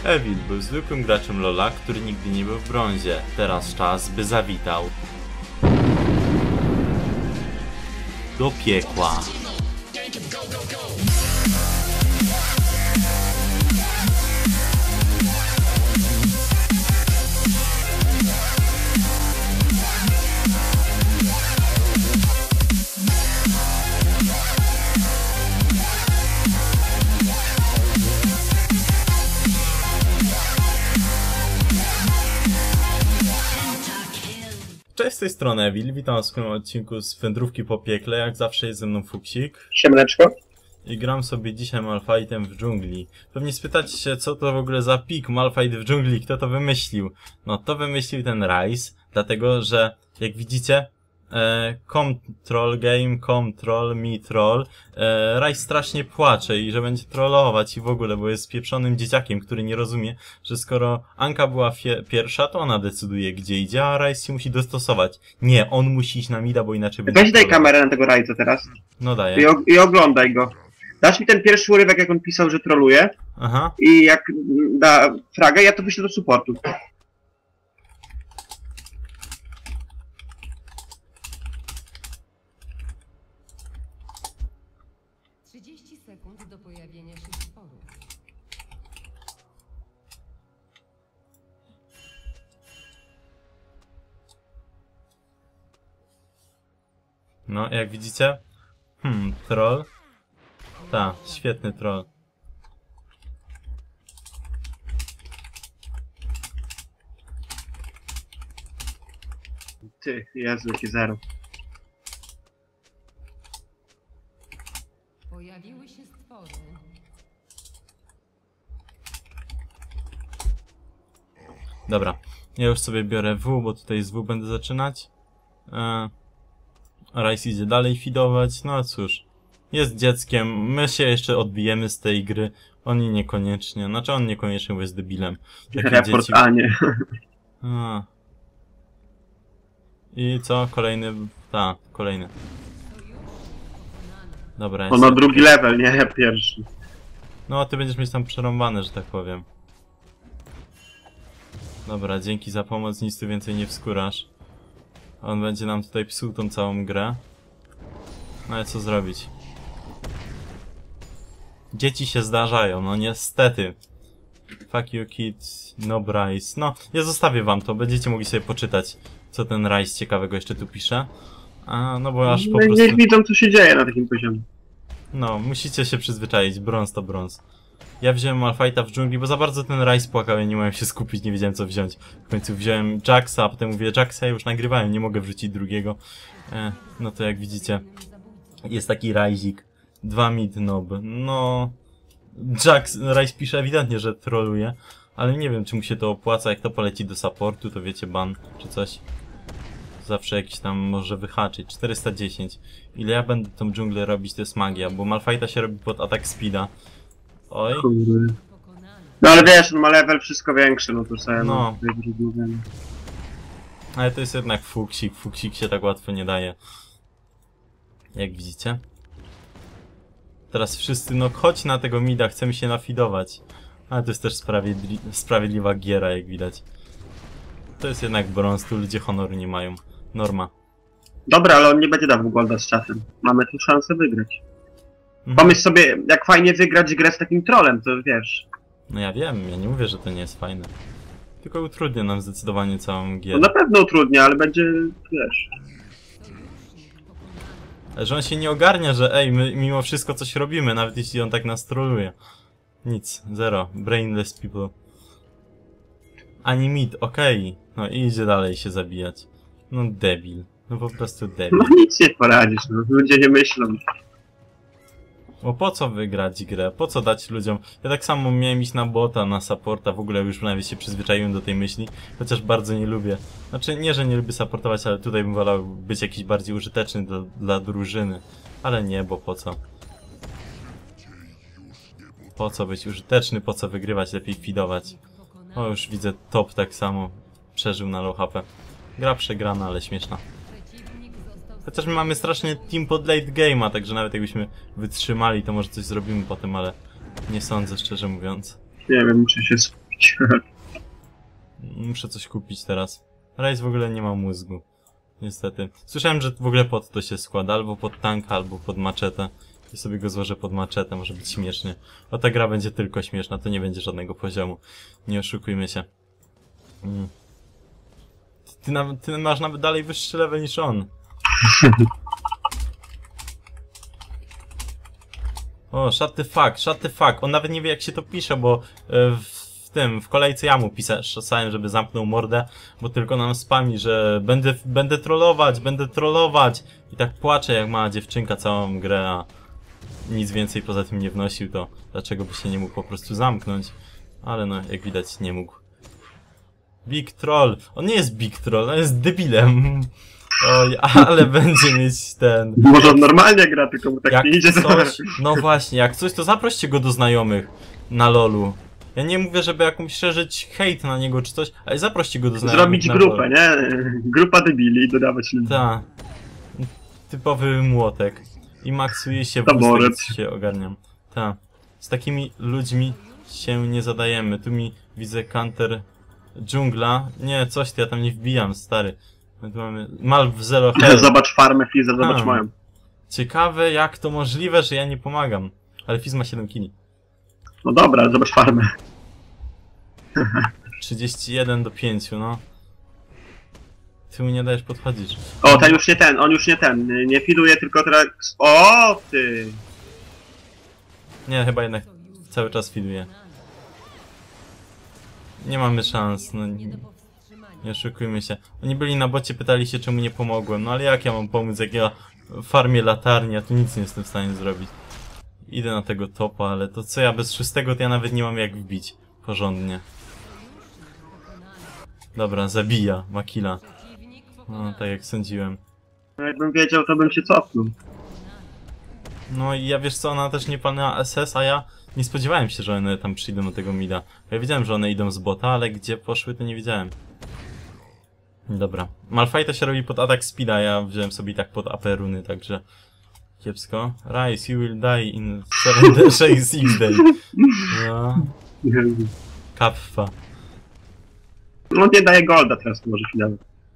Evil był zwykłym graczem LoL'a, który nigdy nie był w brązie. Teraz czas, by zawitał do piekła. Cześć, z tej strony Evil, witam was w kolejnym odcinku z Wędrówki po piekle, jak zawsze jest ze mną Fuksik. Siemaneczko. I gram sobie dzisiaj Malfightem w dżungli. Pewnie spytacie się, co to w ogóle za pik Malfight w dżungli, kto to wymyślił? No to wymyślił ten Ryze, dlatego że, jak widzicie, Comtroll Game, Comtroll, Me Troll, Ryze strasznie płacze i że będzie trollować i w ogóle, bo jest pieprzonym dzieciakiem, który nie rozumie, że skoro Anka była pierwsza, to ona decyduje, gdzie idzie, a Ryze się musi dostosować. Nie, on musi iść na mida, bo inaczej będzie... Weź daj kamerę na tego Ryza teraz. No daję. I oglądaj go. Dasz mi ten pierwszy urywek, jak on pisał, że troluje. Aha. I jak da fragę, ja to wyślę do supportu. Sekund do pojawienia się sporu. No, jak widzicie? Troll. Ta, świetny troll. Ty, Jezu, jakie zero. Pojawiły się stwory. Dobra, ja już sobie biorę W, bo tutaj z W będę zaczynać. Ryze idzie dalej feedować, no cóż. Jest dzieckiem, my się jeszcze odbijemy z tej gry. Oni niekoniecznie, znaczy on niekoniecznie, bo jest debilem. Report, a nie. I co? Kolejny... Ta, kolejny. Dobra, On ma drugi level, nie? Ja pierwszy. No, ty będziesz mieć tam przerąbane, że tak powiem. Dobra, dzięki za pomoc, nic tu więcej nie wskórasz. On będzie nam tutaj psuł tą całą grę. No ale co zrobić? Dzieci się zdarzają, no niestety. Fuck you kids, no Ryze. No, ja zostawię wam to, będziecie mogli sobie poczytać, co ten Ryze ciekawego jeszcze tu pisze. No bo aż po prostu... Niech widzą, co się dzieje na takim poziomie. No, musicie się przyzwyczaić, brąz to brąz. Ja wziąłem Malfighta w dżungli, bo za bardzo ten Ryze płakał, ja nie mogłem się skupić, nie wiedziałem co wziąć. W końcu wziąłem Jaxa, a potem mówię, Jaxa już nagrywałem, nie mogę wrzucić drugiego. No to jak widzicie, jest taki Ryzik. 2 mid nob. No... Ryze pisze ewidentnie, że troluje, ale nie wiem, czy mu się to opłaca, jak to poleci do supportu, to wiecie, ban czy coś. Zawsze jakiś tam może wyhaczyć. 410. Ile ja będę tą dżunglę robić, to jest magia, bo Malfighta się robi pod atak speeda. Oj. Kurde. No ale wiesz, on ma level wszystko większy, no to sobie No. Ale to jest jednak Fuksik. Fuksik się tak łatwo nie daje. Jak widzicie. Teraz wszyscy, no chodź na tego mida, chcemy się nafidować. Ale to jest też sprawiedliwa giera, jak widać. To jest jednak brąz, tu ludzie honoru nie mają. Norma. Dobra, ale on nie będzie dawał golda z czasem. Mamy tu szansę wygrać. Mhm. Pomyśl sobie, jak fajnie wygrać grę z takim trollem, to wiesz. No ja wiem, ja nie mówię, że to nie jest fajne. Tylko utrudnia nam zdecydowanie całą No gierę. na pewno utrudnia, ale będzie, wiesz. Że on się nie ogarnia, że ej, my mimo wszystko coś robimy, nawet jeśli on tak nas troluje. Nic, zero. Brainless people. Ani mid, okej. No i idzie dalej się zabijać. No debil. No po prostu debil. No nic nie poradzisz, no ludzie nie myślą. Bo po co wygrać grę? Po co dać ludziom? Ja tak samo miałem iść na bota, na supporta, w ogóle już nawet się przyzwyczaiłem do tej myśli, chociaż bardzo nie lubię. Znaczy nie, że nie lubię supportować, ale tutaj bym wolał być jakiś bardziej użyteczny dla drużyny. Ale nie, bo po co? Po co być użyteczny, po co wygrywać, lepiej feedować. O, już widzę top tak samo. Przeżył na low HP. Gra przegrana, ale śmieszna. Chociaż my mamy strasznie team pod late game'a, także nawet jakbyśmy wytrzymali, to może coś zrobimy potem, ale nie sądzę, szczerze mówiąc. Nie wiem, muszę się skupić. Muszę coś kupić teraz. Ryze w ogóle nie ma mózgu. Niestety. Słyszałem, że w ogóle pod to się składa, albo pod tanka, albo pod maczetę. I sobie go złożę pod maczetę, może być śmiesznie. O, ta gra będzie tylko śmieszna, to nie będzie żadnego poziomu. Nie oszukujmy się. Ty masz nawet dalej wyższy level niż on. O, shut the fuck. On nawet nie wie, jak się to pisze, bo w kolejce ja mu pisałem, żeby zamknął mordę, bo tylko nam spami, że będę trollować. I tak płacze jak mała dziewczynka całą grę, a nic więcej poza tym nie wnosił, to dlaczego by się nie mógł po prostu zamknąć? Ale no, jak widać, nie mógł. Big Troll. On nie jest Big Troll, on jest debilem. Oj, ale będzie mieć ten... Może on normalnie gra, tylko mu tak Jak nie idzie. coś, no właśnie, jak coś, to zaproście go do znajomych na LoLu. Ja nie mówię, żeby jakąś szerzyć hejt na niego czy coś, ale zaproście go do znajomych Zrobić na grupę, LoLu. nie? Grupa debili i dodawać ludzi. Tak. Typowy młotek. I maksuje się w Taboret. ustach, się ogarniam. Tak. Z takimi ludźmi się nie zadajemy. Tu mi widzę counter dżungla. Nie, coś ty, ja tam nie wbijam, stary. My tu mamy Malw Zero Hell. Zobacz farmę Fiza, zobacz Hmm. moją. Ciekawe, jak to możliwe, że ja nie pomagam. Ale Fizz ma 7 kili. No dobra, zobacz farmę. 31 do 5, no. Ty mu nie dajesz podchodzić. O, ten już nie ten, on już nie ten. Nie fiduje, tylko teraz... O, ty! Nie, chyba jednak cały czas fiduje. Nie mamy szans, no Nie do powstrzymania. nie oszukujmy się. Oni byli na bocie, pytali się, czemu nie pomogłem. No ale jak ja mam pomóc, jak ja farmię latarnię, a tu nic nie jestem w stanie zrobić. Idę na tego topa, ale to co ja bez 6 to ja nawet nie mam jak wbić porządnie. Dobra, zabija, ma killa. Przeciwnik No, pokonany. tak jak sądziłem. No, jakbym wiedział, to bym się cofnął. No i ja wiesz co, ona też nie palnęła SS, a ja nie spodziewałem się, że one tam przyjdą do tego mida. Ja wiedziałem, że one idą z bota, ale gdzie poszły, to nie wiedziałem. Dobra. Malphite się robi pod atak speeda, ja wziąłem sobie i tak pod AP runy, także... Kiepsko. Rise, you will die in 7 day, 6 day. No, kapfa. No nie daje golda teraz, to może chwilowo.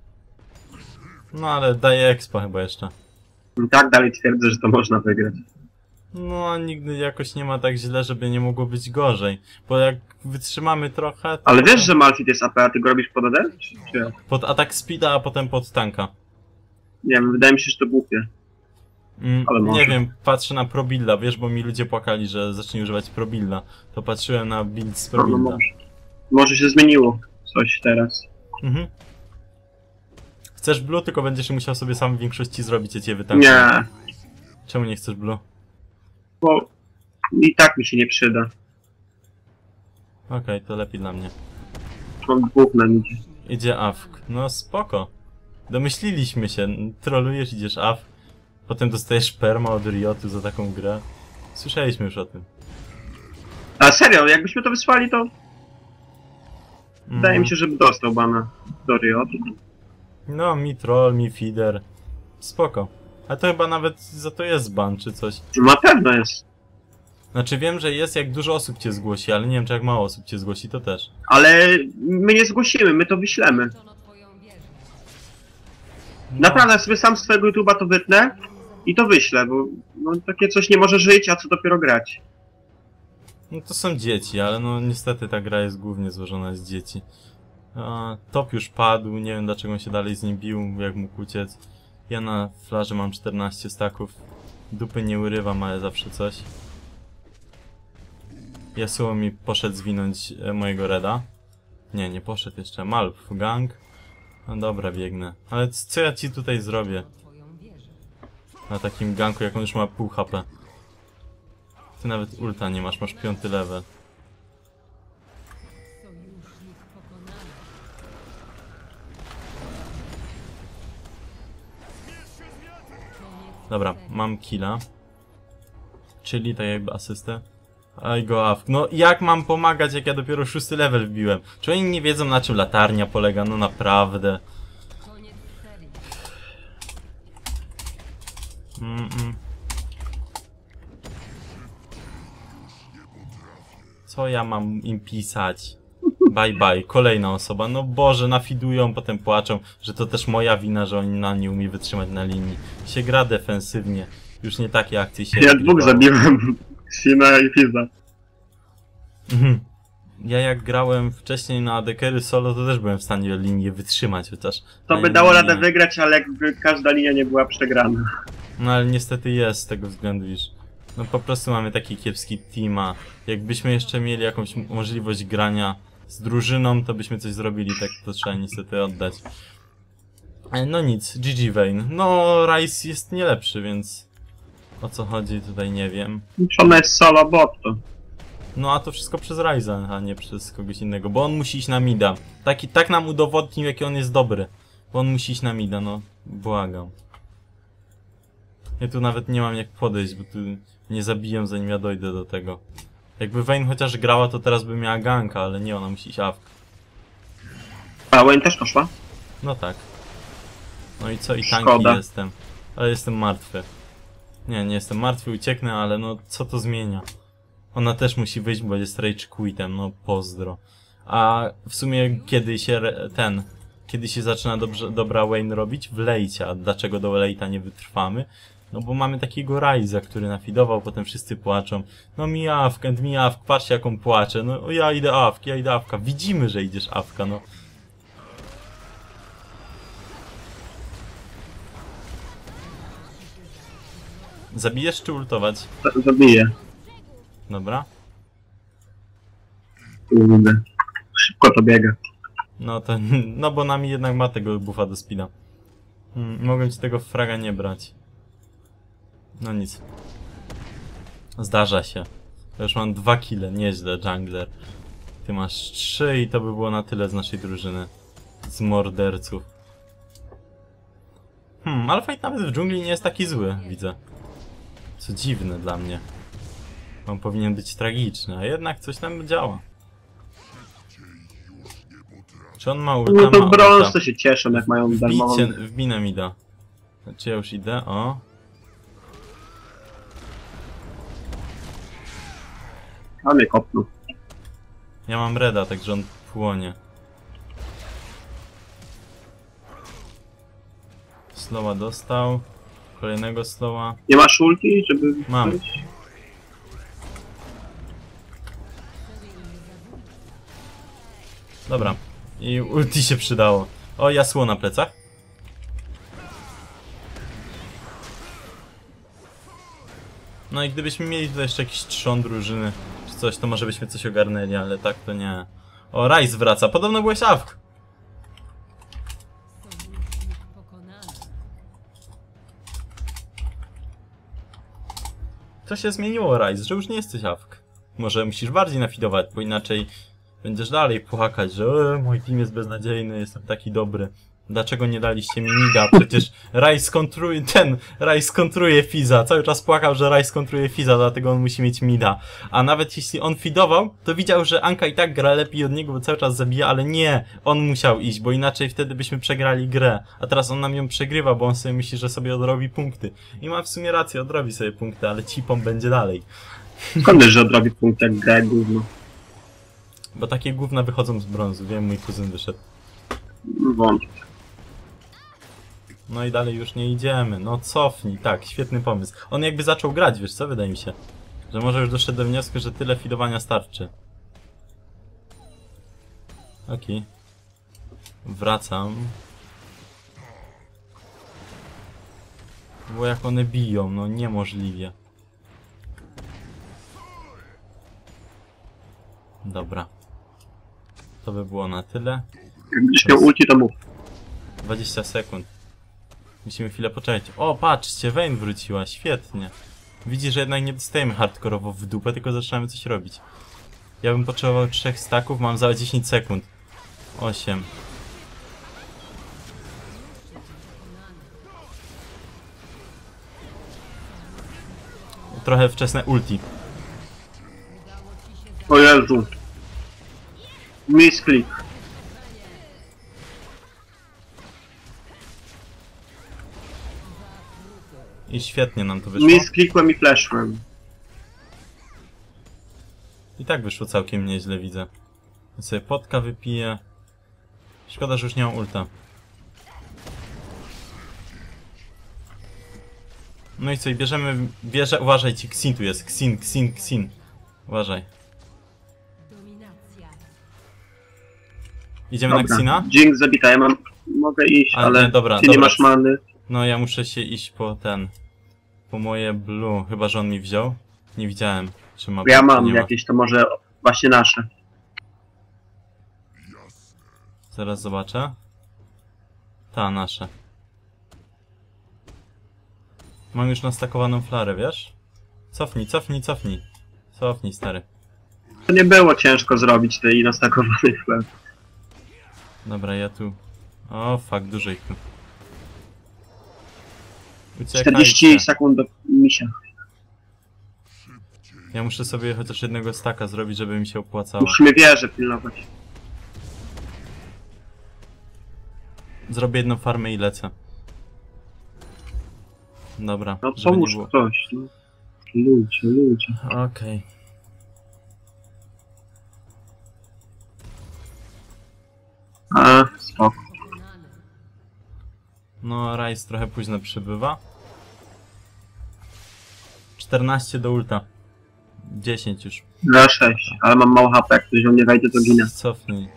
No ale daje expa chyba jeszcze. I tak dalej twierdzę, że to można wygrać. No, nigdy jakoś nie ma tak źle, żeby nie mogło być gorzej. Bo jak wytrzymamy trochę... To Ale wiesz, potem że Malphite jest AP, a ty go robisz pod AD? Czy jak? pod atak speeda, a potem pod tanka. Nie wiem, wydaje mi się, że to głupie. Ale może. Nie wiem, patrzę na ProBuilda, wiesz, bo mi ludzie płakali, że zacznie używać ProBuilda. To patrzyłem na build z No, ProBuilda. może się zmieniło coś teraz. Mhm. Chcesz blue, tylko będziesz musiał sobie sam w większości zrobić, ja cię wytankuję. Nie, Czemu nie chcesz blue? bo i tak mi się nie przyda. Okej, to lepiej dla mnie. Mam dwóch na nidzie. Idzie AFK. No spoko. Domyśliliśmy się. Trolujesz, idziesz AFK. Potem dostajesz perma od Riotu za taką grę. Słyszeliśmy już o tym. A serio, jakbyśmy to wysłali, to wydaje mi się, żeby dostał bana do Riotu. No, mi troll, mi feeder. Spoko. A to chyba nawet za to jest ban czy coś. Na pewno jest. Znaczy wiem, że jest jak dużo osób cię zgłosi, ale nie wiem czy jak mało osób cię zgłosi, to też. Ale my nie zgłosimy, my to wyślemy. Zniszczono twoją wieżę. No, Naprawdę, ja sobie sam z twojego YouTube'a to wytnę i to wyślę, bo no, takie coś nie może żyć, a co dopiero grać. no to są dzieci, ale no niestety ta gra jest głównie złożona z dzieci. A, top już padł, nie wiem dlaczego on się dalej z nim bił, jak mógł uciec. Ja na flarze mam 14 staków. Dupy nie urywam, ale zawsze coś. Yasuo mi poszedł zwinąć mojego reda. Nie, nie poszedł jeszcze. Malf, gang. No dobra, biegnę. Ale co ja ci tutaj zrobię? Twoją wieżę. Na takim ganku, jak on już ma pół HP. Ty nawet ulta nie masz, masz 5 level. Sojusznik pokonany. Dobra, mam killa. Czyli tak jakby asystę. Aj go AFK. No jak mam pomagać, jak ja dopiero 6 level wbiłem? Czy oni nie wiedzą, na czym latarnia polega? No naprawdę. Koniec serii. Co ja mam im pisać? Bye bye, kolejna osoba. No Boże, nafidują, potem płaczą, że to też moja wina, że oni nie umie wytrzymać na linii. Się gra defensywnie. Już nie takie akcje się Ja rozgrywało. dwóch zabiłem. Sina i Fiza. Mhm. Ja jak grałem wcześniej na Adekery solo, to też byłem w stanie linię wytrzymać, chociaż... To by dało radę wygrać, ale jakby każda linia nie była przegrana. No ale niestety jest z tego względu, iż... No po prostu mamy taki kiepski team, a jakbyśmy jeszcze mieli jakąś możliwość grania z drużyną, to byśmy coś zrobili, tak to trzeba niestety oddać. No nic, GG Vayne. No Ryze jest nie lepszy, więc... O co chodzi tutaj nie wiem. Ona jest solo bot to. No a to wszystko przez Ryza, a nie przez kogoś innego, bo on musi iść na mida. Tak nam udowodnił, jaki on jest dobry. Bo on musi iść na mida, no. Błagam. Ja tu nawet nie mam jak podejść, bo tu nie zabiję, zanim ja dojdę do tego. Jakby Vayne chociaż grała, to teraz by miała ganka, ale nie, ona musi iść AFK. A Wayne też poszła? No tak. No i co? I tanki Szkoda. jestem. Ale jestem martwy. Nie jestem martwy, ucieknę, ale no co to zmienia? Ona też musi wyjść, bo jest rage quitem, no pozdro. A w sumie kiedy się zaczyna dobra Wayne robić? W late'cie. A dlaczego do late'a nie wytrwamy? No bo mamy takiego Ryza, który nafidował, potem wszyscy płaczą. No mi awk, patrzcie jak on płacze. No ja idę awka. Widzimy, że idziesz awka, no. Zabijesz czy ultować? Zabiję. Dobra. Kurde. Szybko to biega. No to, no bo nami jednak ma tego buffa do speeda. Mogłem ci tego fraga nie brać. No nic. Zdarza się. Ja już mam 2 kile, nieźle jungler. Ty masz 3 i to by było na tyle z naszej drużyny. Z morderców. Ale fight nawet w dżungli nie jest taki zły, widzę. Co dziwne dla mnie. On powinien być tragiczny, a jednak coś tam działa. Czy on ma ulta? No to Ma brąz ulta. to się cieszą, jak mają darmową. Wbinę mi da. Czy ja już idę? O. A mnie kopnął. Ja mam reda, także on płonie. Slowa dostał. Kolejnego slowa. Nie masz ulti, żeby... Mam. Dobra. I ulti się przydało. O, jasło na plecach. No i gdybyśmy mieli tutaj jeszcze jakiś trzon drużyny, czy coś, to może byśmy coś ogarnęli, ale tak to nie. O, Ryze wraca. Podobno byłeś AFK. Sojusznik pokonany. Co się zmieniło, Ryze, że już nie jesteś AFK? Może musisz bardziej nafidować, bo inaczej będziesz dalej płakać, że mój team jest beznadziejny, jestem taki dobry. Dlaczego nie daliście mi mida? Przecież Ryze kontruje Fiza. Cały czas płakał, że Ryze kontruje Fiza, dlatego on musi mieć mida. A nawet jeśli on fidował, to widział, że Anka i tak gra lepiej od niego, bo cały czas zabija, ale nie, on musiał iść, bo inaczej wtedy byśmy przegrali grę. A teraz on nam ją przegrywa, bo on sobie myśli, że sobie odrobi punkty. I ma w sumie rację, odrobi sobie punkty, ale cipą będzie dalej. Skąd wiesz, że odrobi punkt jak gra gówno? Bo takie gówna wychodzą z brązu, wiem, mój kuzyn wyszedł. Wątpię. No i dalej już nie idziemy, no cofnij, tak, świetny pomysł. On jakby zaczął grać, wiesz co, wydaje mi się. Że może już doszedł do wniosku, że tyle fidowania starczy. Okej. Wracam. Bo jak one biją, no niemożliwie. Dobra. To by było na tyle. Jak będziesz miał ulti, to mów. 20 sekund. Musimy chwilę poczekać. O, patrzcie, Vayne wróciła, świetnie. Widzi, że jednak nie dostajemy hardkorowo w dupę, tylko zaczynamy coś robić. Ja bym potrzebował 3 staków, mam za 10 sekund. 8. Trochę wczesne ulti. O Jezu. Misclick. I świetnie nam to wyszło. Misclickłem i flashłem. I tak wyszło całkiem nieźle, widzę. Ja sobie potka wypiję. Szkoda, że już nie mam ulta. No i co, i bierzemy wieżę. Uważaj, ci Xin tu jest. Xin. Uważaj. Dominacja. Idziemy na Xina? Jinx zabita, ja mogę iść, ale nie, dobra, ty nie masz many. No ja muszę się iść po po moje blue. Chyba, że on mi wziął. Nie widziałem, czy ma. Ja mam nie ma. jakieś, to może właśnie nasze. Zaraz zobaczę. Ta, nasze. Mam już nastakowaną flarę, wiesz? Cofnij, stary. To nie było ciężko zrobić tej nastakowanej chleb. Dobra, ja tu... O, fuck, dużo ich tu. 40 Uciekajcie. sekund do misia. Ja muszę sobie chociaż jednego staka zrobić, żeby mi się opłacało. Musimy wieżę pilnować. Zrobię jedną farmę i lecę. Dobra, No żeby nie pomóż było... ktoś. No. Ludzie. Okej. A, spoko. Pokonany. No, Ryze trochę późno przybywa. 14 do ulta. 10 już. Na 6, ale mam mało HP, jak ktoś o mnie wejdzie, to ginę. Cofnij.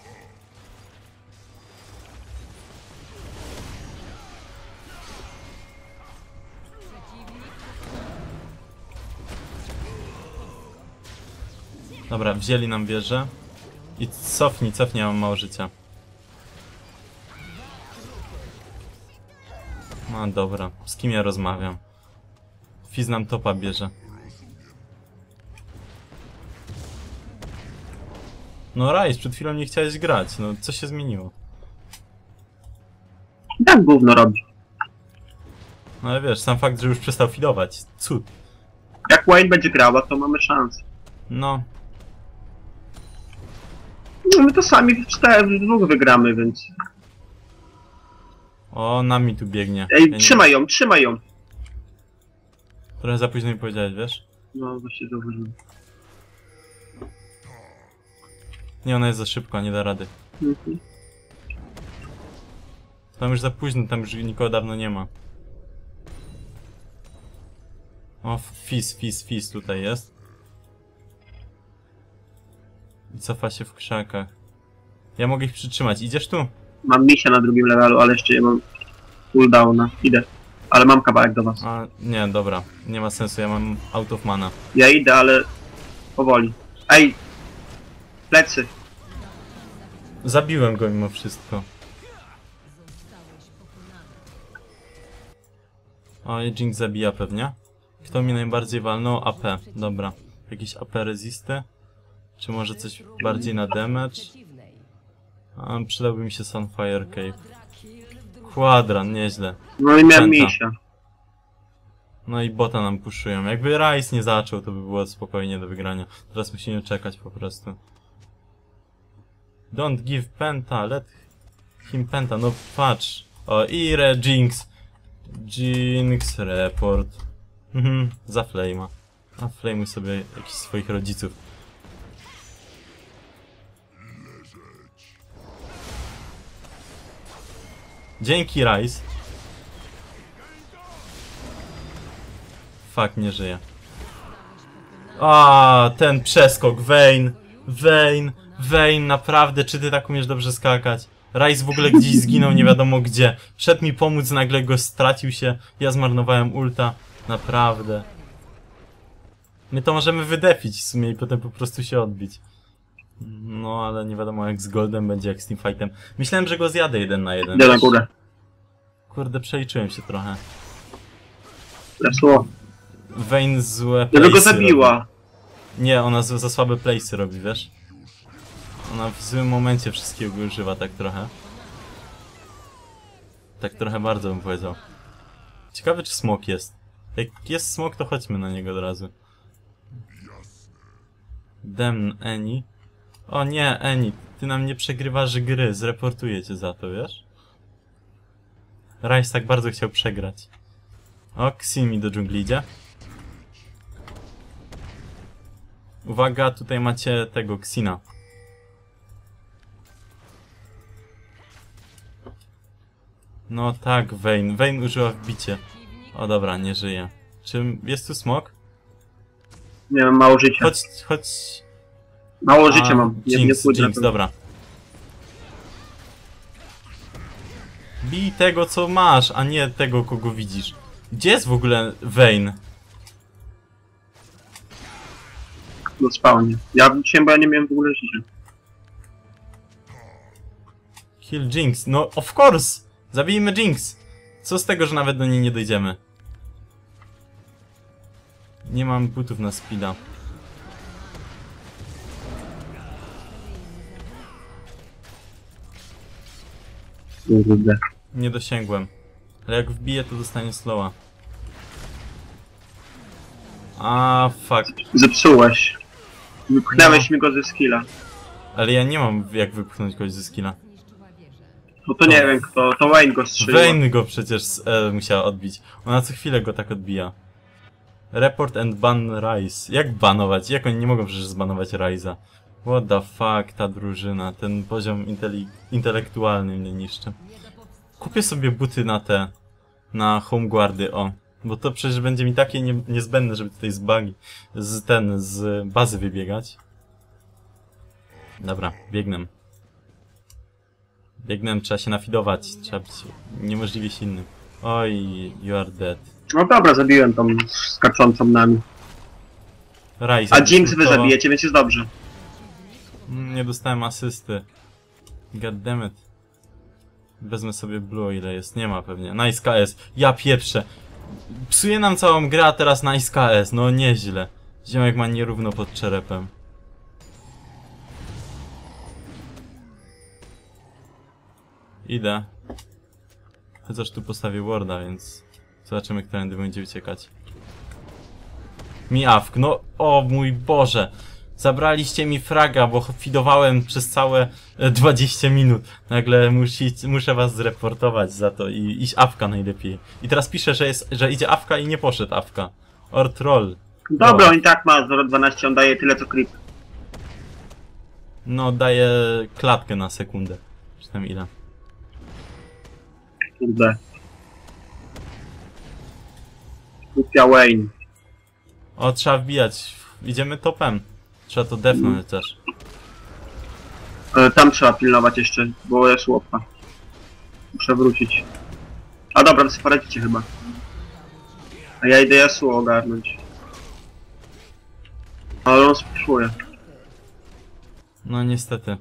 Dobra, wzięli nam wieżę. I cofnij, ja mam mało życia. No dobra, z kim ja rozmawiam? Fizz nam topa bierze. No Ryze, przed chwilą nie chciałeś grać, no co się zmieniło? Tak gówno robi. No ale wiesz, sam fakt, że już przestał fidować, cud. Jak Wayne będzie grała, to mamy szansę. No, No my to sami w dwóch wygramy, więc... o, nami tu biegnie. Ej, Ja trzymaj ją! Trochę za późno mi powiedziałeś, wiesz? No, właśnie zauważyłem. Nie, ona jest za szybko, nie da rady. Mhm. Tam już za późno, tam już nikogo dawno nie ma. O, Fizz tutaj jest. I cofa się w krzakach. Ja mogę ich przytrzymać. Idziesz tu? Mam misia na drugim levelu, ale jeszcze nie mam cooldowna. Idę. Ale mam kawałek do was. A, nie, dobra. Nie ma sensu, ja mam out of mana. Ja idę, ale powoli. Ej! Plecy! Zabiłem go mimo wszystko. Zostałeś pokonany. O, i Jinx zabija pewnie. Kto mi najbardziej walnął? AP. Dobra. Jakieś AP resisty? Czy może coś bardziej na damage? Przeciwnej. A, przydałby mi się Sunfire Cave. Quadran, nieźle. No i miałem Penta. misia. No i bota nam puszują. Jakby Ryze nie zaczął, to by było spokojnie do wygrania. Teraz musimy czekać po prostu. Don't give Penta, let him Penta. No patrz. O, Jinx. Jinx report. Za Flame'a. A Flame'uj sobie jakichś swoich rodziców. Dzięki, Ryze. Fuck, nie żyje. A, ten przeskok, Vayne, naprawdę, czy ty tak umiesz dobrze skakać? Ryze w ogóle gdzieś zginął, nie wiadomo gdzie. Wszedł mi pomóc, nagle go stracił się. Ja zmarnowałem ulta. Naprawdę. My to możemy wydefić w sumie i potem po prostu się odbić. No, ale nie wiadomo jak z Goldem będzie, jak z Teamfightem. Myślałem, że go zjadę 1 na 1. Idę na górę. Kurde, przeliczyłem się trochę. Lesło. Vayne złe Ja go place'y zabiła. robi. Nie, ona za słabe place'y robi, wiesz? Ona w złym momencie wszystkiego używa tak trochę. Tak trochę bardzo bym powiedział. Ciekawe czy smok jest. Jak jest smok, to chodźmy na niego od razu. Demn Eni. O nie, Eni, ty nam nie przegrywasz gry, zreportuję cię za to, wiesz? Ryze tak bardzo chciał przegrać. O, Xin mi do dżungli idzie. Uwaga, tutaj macie tego Xina. No tak, Vayne. Vayne użyła wbicie. O dobra, nie żyje. Czy jest tu smok? Nie mam mało życia. Chodź. Mało życia mam. Nie Jinx, pójdę na Jinx, to. dobra. Bij tego, co masz, a nie tego, kogo widzisz. Gdzie jest w ogóle Vayne? No spawnie. Ja wróciłem, bo ja nie miałem w ogóle życia. Kill Jinx. No, of course! Zabijmy Jinx! Co z tego, że nawet do niej nie dojdziemy? Nie mam butów na speeda. Kurde. Nie dosięgłem. Ale jak wbiję, to dostanie slowa. A fuck. Zepsułeś. Wypchnęłeś mi go ze skilla. Ale ja nie mam jak wypchnąć kogoś ze skilla. Zniszczyła wieżę. No to nie wiem kto, to Wayne go strzelił. Vayne go przecież musiała odbić. Ona co chwilę go tak odbija. Report and ban Ryze. Jak banować? Jak oni nie mogą przecież zbanować Ryza? What the fuck, ta drużyna. Ten poziom intelektualny mnie niszczy. Kupię sobie buty na te... na homeguardy, o. Bo to przecież będzie mi takie niezbędne, żeby tutaj z bazy wybiegać. Dobra, biegnę. Biegnę, trzeba się nafidować. Trzeba być niemożliwie silnym. Oj, you are dead. No dobra, zabiłem tą skaczącą nami. Ryze. A Jinx wy to... zabijecie, więc jest dobrze. Nie dostałem asysty. Goddammit. Wezmę sobie blue, ile jest. Nie ma pewnie. Nice KS. Ja pieprzę. Psuje nam całą grę, a teraz nice KS. No nieźle. Ziomek ma nierówno pod czerepem. Idę. Chociaż tu postawię warda, więc zobaczymy, którędy będzie uciekać. Miawk, no o mój Boże. Zabraliście mi fraga, bo fidowałem przez całe 20 minut. Nagle muszę was zreportować za to i iść awka najlepiej. I teraz pisze, że idzie awka i nie poszedł awka. Or troll. Dobra, on i tak ma 0,12, on daje tyle co creep. No, daje klatkę na sekundę. Czy tam ile? Kurde. Głupia Wayne. O, trzeba wbijać. Idziemy topem. Trzeba to defnąć też. Tam trzeba pilnować jeszcze, bo jest łopa. Muszę wrócić. A dobra, wy sobie poradzicie chyba. A ja idę Yasuo ogarnąć. Ale on spuszuje. No niestety.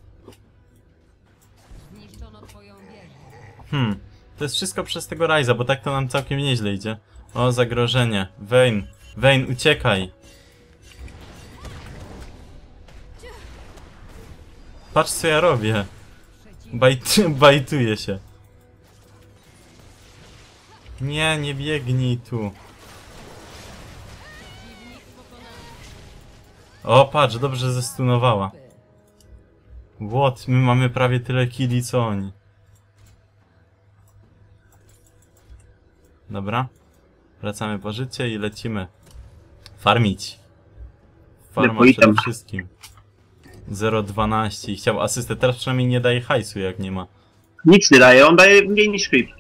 Zniszczono twoją wieżę. To jest wszystko przez tego Ryza, bo tak to nam całkiem nieźle idzie. O, zagrożenie. Vayne. Vayne, uciekaj. Patrz co ja robię. Bajtuję się. Nie, nie biegnij tu. O, patrz, dobrze zestunowała. What? My mamy prawie tyle killi co oni. Dobra. Wracamy po życie i lecimy. Farmić. Farma przede wszystkim. 0,12 i chciał asystę. Teraz przynajmniej nie daje hajsu, jak nie ma. Nic nie daje, on daje mniej niż creep.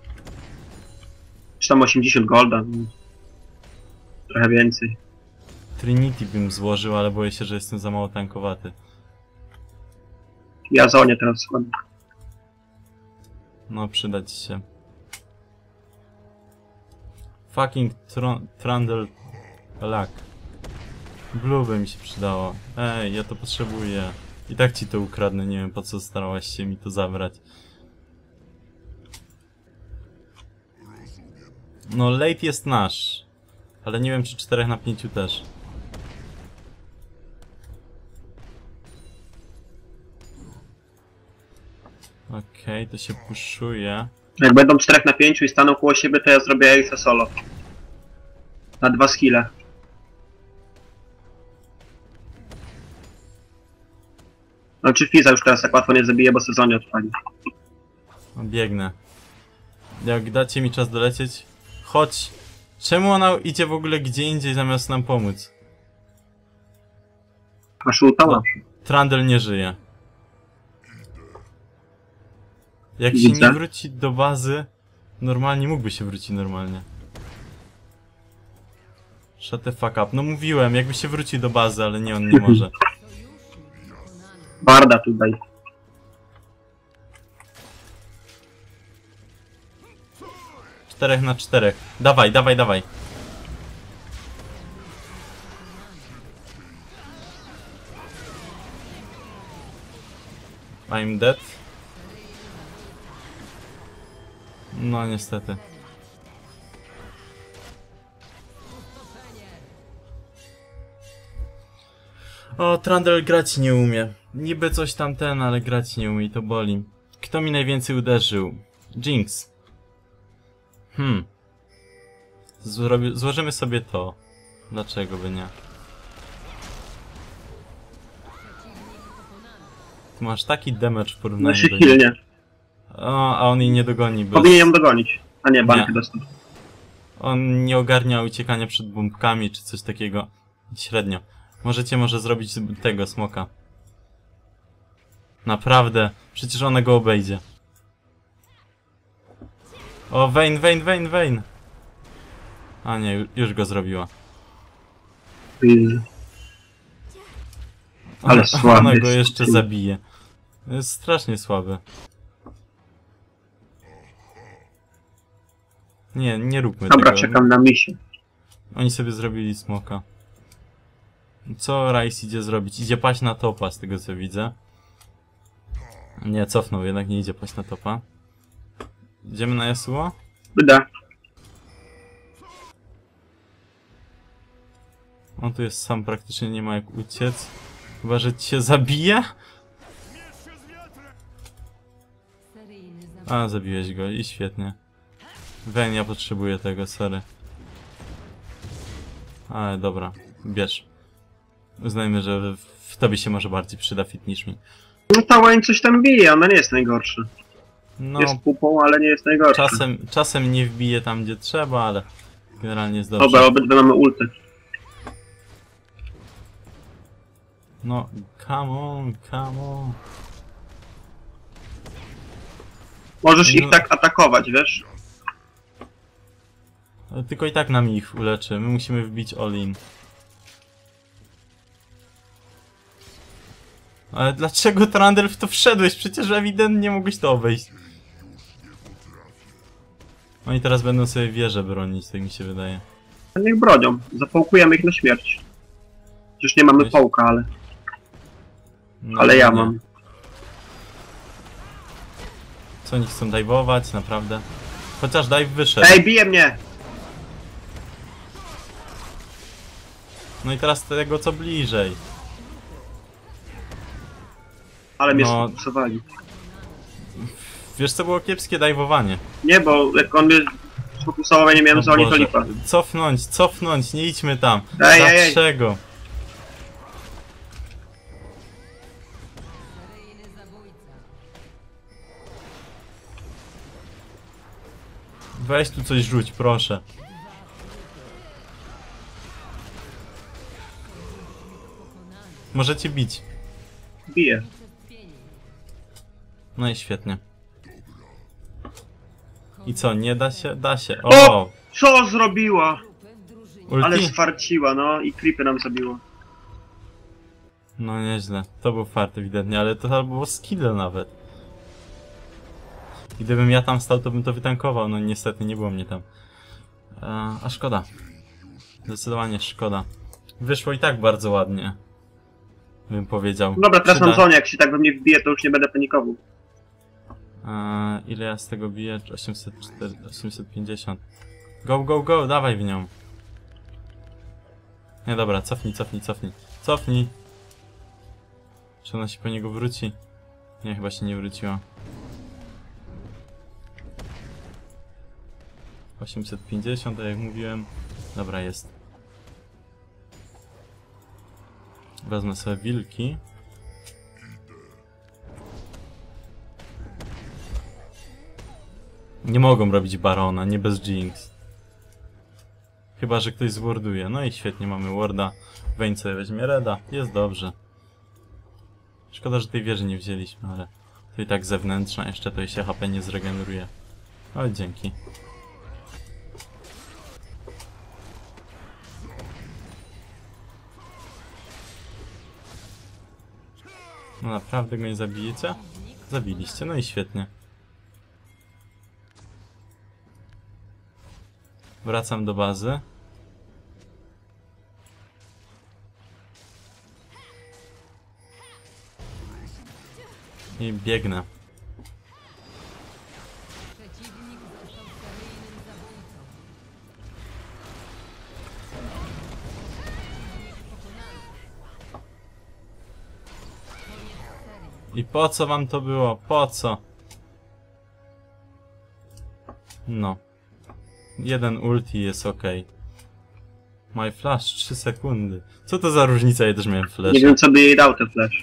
Czy tam 80 golda. Trochę więcej. Trinity bym złożył, ale boję się, że jestem za mało tankowaty. Ja zonie teraz składam. No, przydać się. Fucking Trundle Luck. Blue by mi się przydało. Ej, ja to potrzebuję. I tak ci to ukradnę, nie wiem po co starałaś się mi to zabrać. No, late jest nasz. Ale nie wiem czy 4 na 5 też. Okej, to się puszuje. Jak będą 4 na 5 i staną koło siebie, to ja zrobię Ace solo. Na 2 skille. No czy Fiza już teraz tak łatwo nie zabije, bo sezonie odpali. No, biegnę. Jak dacie mi czas dolecieć, chodź. Czemu ona idzie w ogóle gdzie indziej zamiast nam pomóc? Masz ulta? No, Trundle nie żyje. Jak się Widzę. nie wróci do bazy, normalnie mógłby się wrócić normalnie. Shut the fuck up. No mówiłem, jakby się wrócił do bazy, ale nie, on nie może. Barda tutaj. Czterech na 4. Dawaj, dawaj, dawaj. I'm dead. No niestety. O, Trundle grać nie umie. Niby coś tam ale grać nie umie i to boli. Kto mi najwięcej uderzył? Jinx. Złożymy sobie to. Dlaczego by nie? Ty masz taki damage w No porównaniu się do niej. silnie. O, a on jej nie dogoni. Powinien ją dogonić. A nie, bankę Nie. dostał. On nie ogarnia uciekania przed bombkami czy coś takiego. Średnio. Możecie może zrobić tego smoka. Naprawdę. Przecież ona go obejdzie. O, Vayne. A nie, już go zrobiła. Ale słaby Ona go jest. jeszcze zabije. Jest strasznie słaby. Nie róbmy Dobra, tego. czekam na misie. Oni sobie zrobili smoka. Co Ryze idzie zrobić? Idzie paść na topa, z tego co widzę. Nie, cofnął, jednak nie idzie paść na topa. Idziemy na Yasuo? Wyda. On tu jest sam, praktycznie nie ma jak uciec. Chyba, że ci się zabije? Seryjny A, zabiłeś go i świetnie. Vayne, ja potrzebuję tego, sorry. Ale dobra, bierz. Uznajmy, że w tobie się może bardziej przyda fit niż mi. No ta Wayne coś tam bije, ona nie jest najgorsza. No, Jest pupą, ale nie jest najgorsza. czasem nie wbije tam, gdzie trzeba, ale generalnie jest dobrze. Dobra, obydwa mamy ulty. No, come on. Możesz No. ich tak atakować, wiesz? Tylko i tak nam ich uleczy, my musimy wbić all-in. Ale dlaczego, Trundle, w to wszedłeś? Przecież ewidentnie mogłeś to obejść. Oni teraz będą sobie wieżę bronić, tak mi się wydaje. A niech bronią. Zapołkujemy ich na śmierć. Przecież nie mamy Weź. połka, ale... No, Ale ja nie. mam. Co oni chcą dive'ować, naprawdę? Chociaż dive wyszedł. Ej, bije mnie! No i teraz tego co bliżej. Ale mnie No. sfokusowali. Wiesz co było kiepskie dive'owanie? Nie, bo jak on mnie sfokusował, ja nie miałem O zoni, to Boże. lipa. Cofnąć, nie idźmy tam. Ej, ej, ej. Dlaczego? seryjny zabójca. Weź tu coś rzuć, proszę. Możecie bić. Bije. No i świetnie. I co, nie da się? Da się. O! O! Co zrobiła? Trupy w drużynie. Ale Ulti? sfarciła, no i creepy nam zabiło. No nieźle. To był fart ewidentnie, ale to było skill nawet. I gdybym ja tam stał, to bym to wytankował. No niestety nie było mnie tam. A szkoda. Zdecydowanie szkoda. Wyszło i tak bardzo ładnie. Bym powiedział. Dobra, teraz mam Przyda- zonie, jak się tak we mnie wbije, to już nie będę panikował. Ile ja z tego biję? 850. Go, dawaj w nią. Nie, dobra, cofnij. Czy ona się po niego wróci? Nie, chyba się nie wróciła. 850, tak jak mówiłem. Dobra, jest. Wezmę sobie wilki. Nie mogą robić barona, nie bez Jinx. Chyba, że ktoś zworduje. No i świetnie, mamy warda. Vayne sobie weźmie reda. Jest dobrze. Szkoda, że tej wieży nie wzięliśmy, ale To i tak zewnętrzna jeszcze, to i się HP nie zregeneruje. O, dzięki. No naprawdę go nie zabijecie? Zabiliście, no i świetnie. Wracam do bazy. I biegnę. Przeciwnik został seryjnym zabójcą. I po co wam to było? Po co? No. Jeden ulti jest ok. My flash 3 sekundy. Co to za różnica? Ja też miałem flash. Nie wiem, co by jej dał ten flash.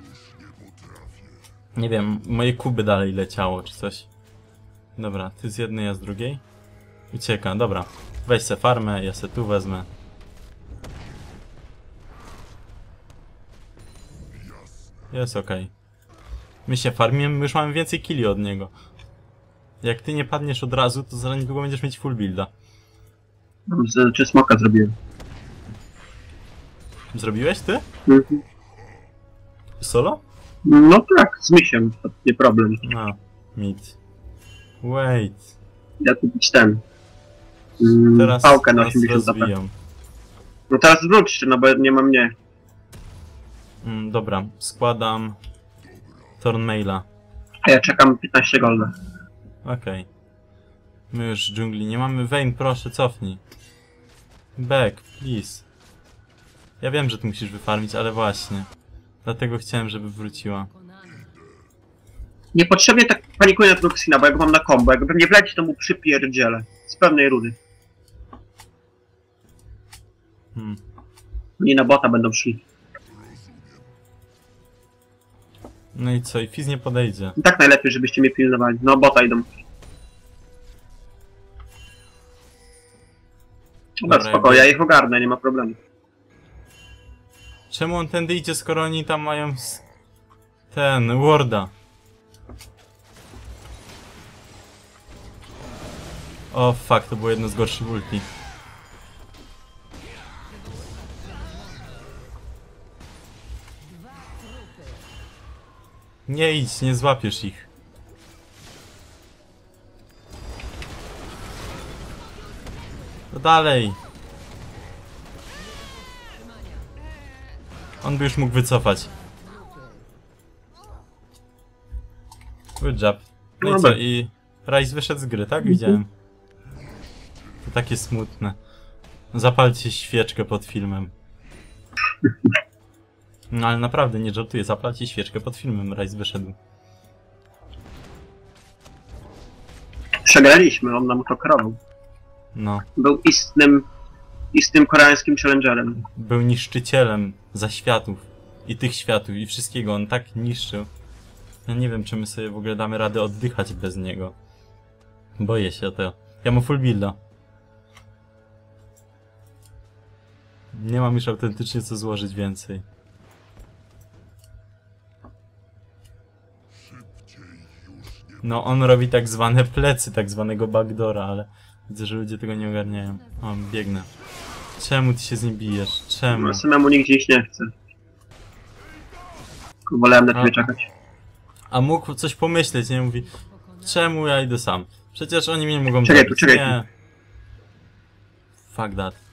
Nie wiem, moje kuby dalej leciało czy coś. Dobra, ty z jednej, ja z drugiej. Ucieka, dobra. Weź se farmę, ja se tu wezmę. Jest okej. My się farmimy, my już mamy więcej killi od niego. Jak ty nie padniesz od razu, to za niedługo będziesz mieć full builda. Czy smoka zrobiłem? Zrobiłeś ty? Mhm. Solo? No tak, z misiem, to nie problem. No, mid. Wait. Ja tu być ten. Teraz Pałkę na nas 80 HP. rozbiją. No teraz wróćcie, no bo nie ma mnie. Dobra, składam Thornmaila. A ja czekam 15 golda. Okej. My już dżungli nie mamy. Vayne, proszę, cofnij. Back, please. Ja wiem, że ty musisz wyfarmić, ale właśnie. Dlatego chciałem, żeby wróciła. Niepotrzebnie tak panikuję na tego Xina, bo ja go mam na combo. Jak pewnie wleci, to mu przypierdzielę. Z pełnej rudy. Nie na bota będą szli. No i co? I Fizz nie podejdzie. I tak najlepiej, żebyście mnie pilnowali. No bota idą. Dobra, spoko, ja ich ogarnę, nie ma problemu. Czemu on tędy idzie, skoro oni tam mają... ten, warda. O fuck, to było jedno z gorszych ulti. Nie idź, nie złapiesz ich. To dalej. On by już mógł wycofać. Good job. No i co? Dobra. I Ryze wyszedł z gry, tak? Widziałem. To takie smutne. Zapalcie świeczkę pod filmem. No ale naprawdę, nie żartuję. Zapalcie świeczkę pod filmem. Ryze wyszedł. Przegraliśmy, on nam to krował. No. Był istnym koreańskim challengerem. Był niszczycielem zaświatów. I tych światów. I wszystkiego. On tak niszczył. Ja nie wiem, czy my sobie w ogóle damy radę oddychać bez niego. Boję się o to. Ja mam full builda. Nie mam już autentycznie co złożyć więcej. No, on robi tak zwane plecy, tak zwanego backdoora, ale widzę, że ludzie tego nie ogarniają. O, biegnę. Czemu ty się z nim bijesz? Czemu? Ja samemu nigdzie iść nie chcę. Wolałem na ciebie czekać. A mógł coś pomyśleć, nie? Mówi, czemu ja idę sam? Przecież oni mnie mogą Czekaj tu, zabić. czekaj Nie. Fuck that.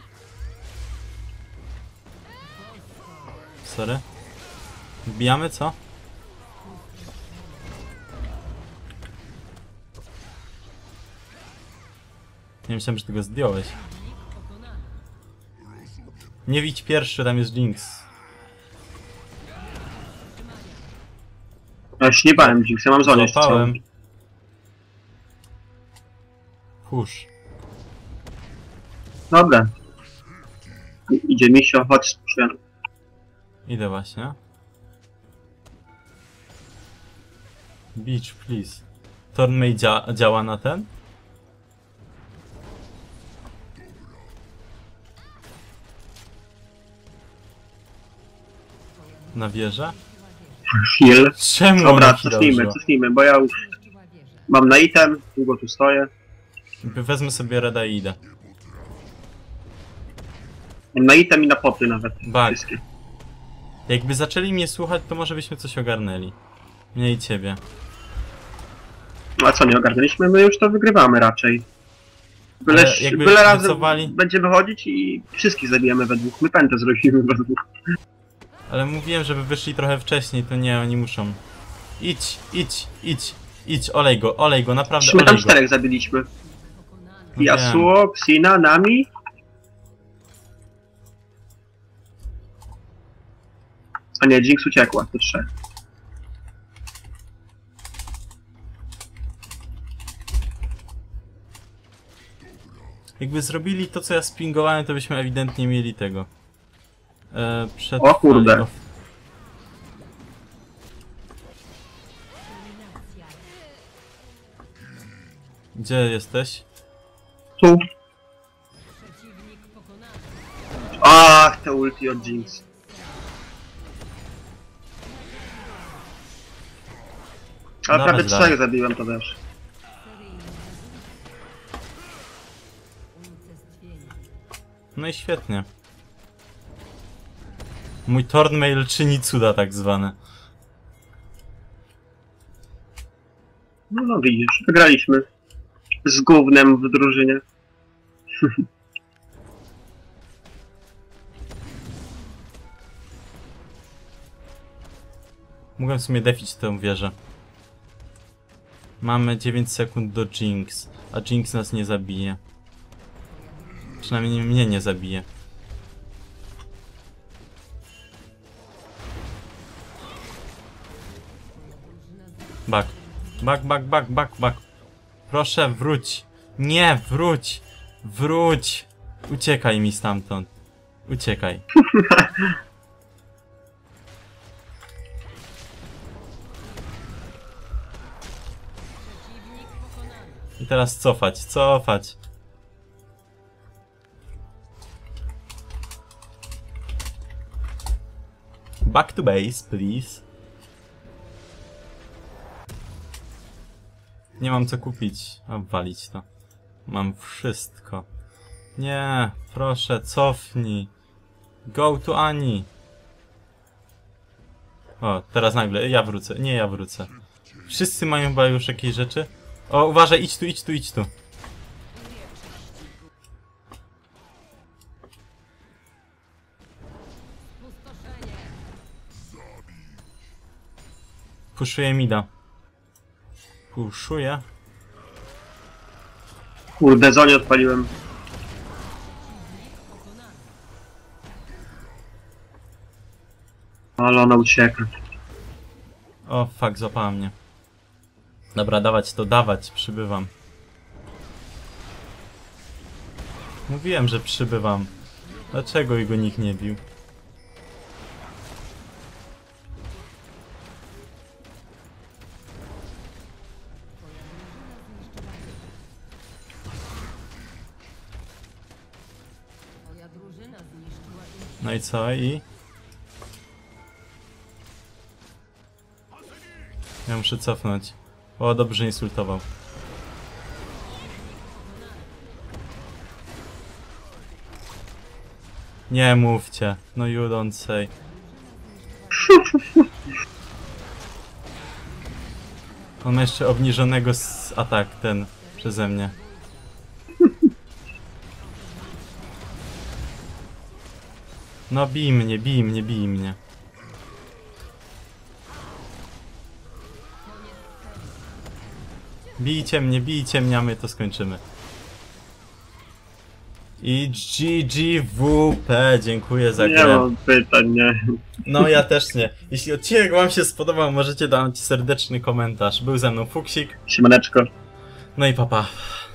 Sorry. Wbijamy, co? Nie myślałem, że ty go zdjąłeś. Nie widź pierwszy, tam jest Jinx. Ja się nie bałem Jinx, ja mam zonę jeszcze Złapałem. całą. Push. Dobra. Idzie misio, chodź. Idę właśnie. Beach, please. Thornmail działa na ten? Na wieżę? Heal. Czemu Dobra, ona heala użyła? cofnijmy, bo ja już Zniszczyła wieżę. mam na item, długo tu stoję. Wezmę sobie Reda i idę. Mam na item i na poty nawet. Bak. Wszystkie. Jakby zaczęli mnie słuchać, to może byśmy coś ogarnęli. Mnie i ciebie. No a co, nie ogarnęliśmy? My już to wygrywamy raczej. Ale jakby Byle razem wycofali- będziemy chodzić i wszystkich zabijemy we dwóch. My pętę zrobimy we dwóch. Ale mówiłem, żeby wyszli trochę wcześniej, to nie, oni muszą. Idź, idź, idź, idź, olej go, naprawdę My tam olej go. 4 zabiliśmy. Pokonany. No Yasuo, Xina, Nami. A nie, Jinx uciekła, to 3. Jakby zrobili to, co ja spingowałem, to byśmy ewidentnie mieli tego. Przed... O kurde. Eliminacja. Gdzie jesteś? Tu. Przeciwnik pokonany. Ach, te ulti od Jinx. Ale Dawać prawie dalej. 4 zabiłem to też. Seryjny unicestwienie. No i świetnie. Mój Thornmail czyni cuda tak zwane. No widzisz, wygraliśmy. Z gównem w drużynie. Mogłem w sumie defić tę wieżę. Mamy 9 sekund do Jinx, a Jinx nas nie zabije. Przynajmniej mnie nie zabije. Back. Back. Proszę, wróć. Nie, wróć. Wróć. Uciekaj mi stamtąd. Uciekaj. Przeciwnik pokonany. I teraz cofać. Back to base, please. Nie mam co kupić. Obwalić to. Mam wszystko. Nie, proszę, cofnij. Go to Ani. O, teraz nagle, ja wrócę. Nie, ja wrócę. Wszyscy mają chyba już jakieś rzeczy. O, uważaj, idź tu. Pustoszenie. Puszuję mida. Puszuję. Kurde, zonie odpaliłem. Ale ona ucieka. O, fuck, złapała mnie. Dobra, dawać, przybywam. Mówiłem, że przybywam. Dlaczego jego nikt nie bił? Twoja drużyna zniszczyła ich. No i co? I? Ja muszę cofnąć. O, dobrze insultował. Nie mówcie. No you don't say. On ma jeszcze obniżonego atak ten przeze mnie. No bij mnie. Bijcie mnie, a my to skończymy. I GGWP, dziękuję za Nie grę. mam pytań, nie. No ja też nie. Jeśli odcinek wam się spodobał, możecie dać serdeczny komentarz. Był ze mną Fuksik. Siemaneczko. No i papa.